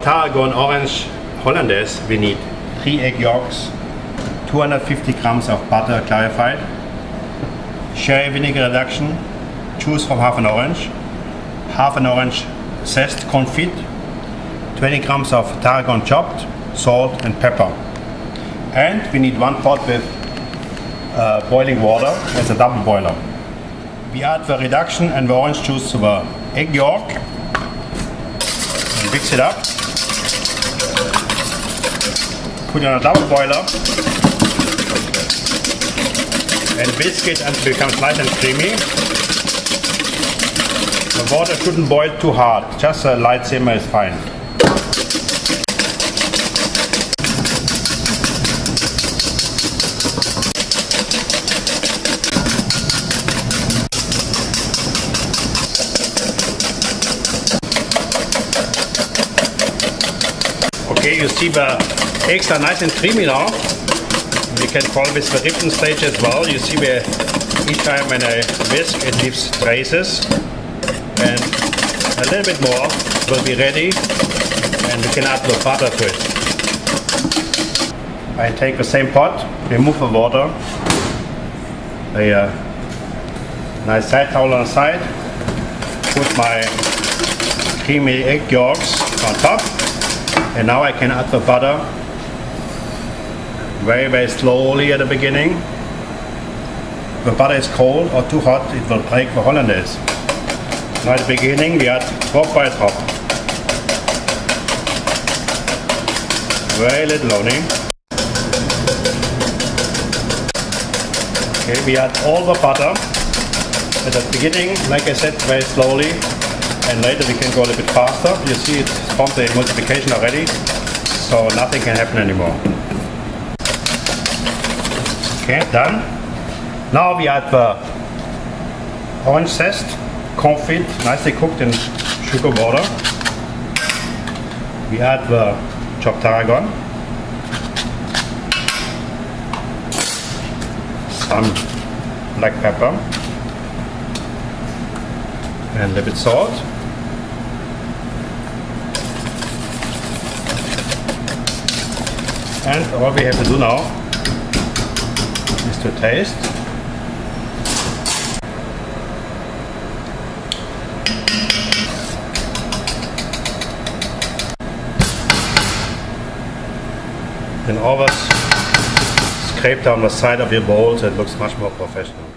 tarragon orange hollandaise, we need 3 egg yolks, 250 grams of butter clarified, sherry vinegar reduction, juice from half an orange zest confit, 20 grams of tarragon chopped, salt and pepper. And we need 1 pot with boiling water as a double boiler. We add the reduction and the orange juice to the egg yolk and mix it up. Put it on a double boiler and whisk it until it becomes light and creamy. The water shouldn't boil too hard, just a light simmer is fine. Okay, you see the eggs are nice and creamy now. You can follow this the ripping stage as well. You see where each time when I whisk it leaves traces. And a little bit more will be ready and we can add the butter to it. I take the same pot, remove the water, a nice side towel on the side, put my creamy egg yolks on top. And now I can add the butter very slowly at the beginning. If the butter is cold or too hot, it will break the hollandaise. Now at the beginning we add drop by drop. Very little only. Okay, we add all the butter. At the beginning, like I said, very slowly. And later we can go a little bit faster. You see it's formed the multiplication already, so nothing can happen anymore. Okay, done. Now we add the orange zest, confit, nicely cooked in sugar water. We add the chopped tarragon, some black pepper, and a little bit salt. And all we have to do now is to taste. And always scrape down the side of your bowl so it looks much more professional.